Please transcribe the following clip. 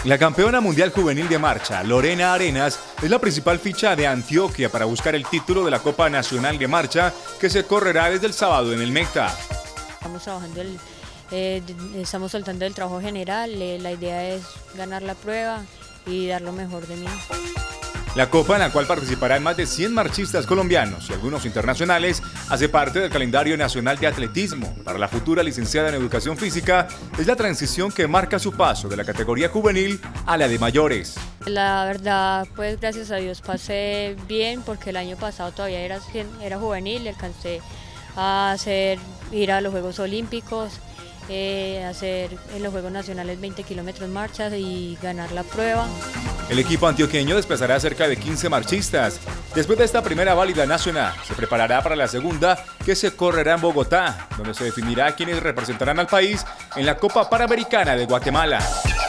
La campeona mundial juvenil de marcha, Lorena Arenas, es la principal ficha de Antioquia para buscar el título de la Copa Nacional de Marcha que se correrá desde el sábado en el Mecta. Estamos trabajando, estamos soltando el trabajo general, la idea es ganar la prueba y dar lo mejor de mí. La copa, en la cual participarán más de 100 marchistas colombianos y algunos internacionales, hace parte del calendario nacional de atletismo. Para la futura licenciada en Educación Física, es la transición que marca su paso de la categoría juvenil a la de mayores. La verdad, pues gracias a Dios pasé bien porque el año pasado todavía era juvenil, alcancé a ir a los Juegos Olímpicos, hacer en los Juegos Nacionales 20 kilómetros marchas y ganar la prueba. El equipo antioqueño desplazará cerca de 15 marchistas. Después de esta primera válida nacional, se preparará para la segunda, que se correrá en Bogotá, donde se definirá quiénes representarán al país en la Copa Panamericana de Guatemala.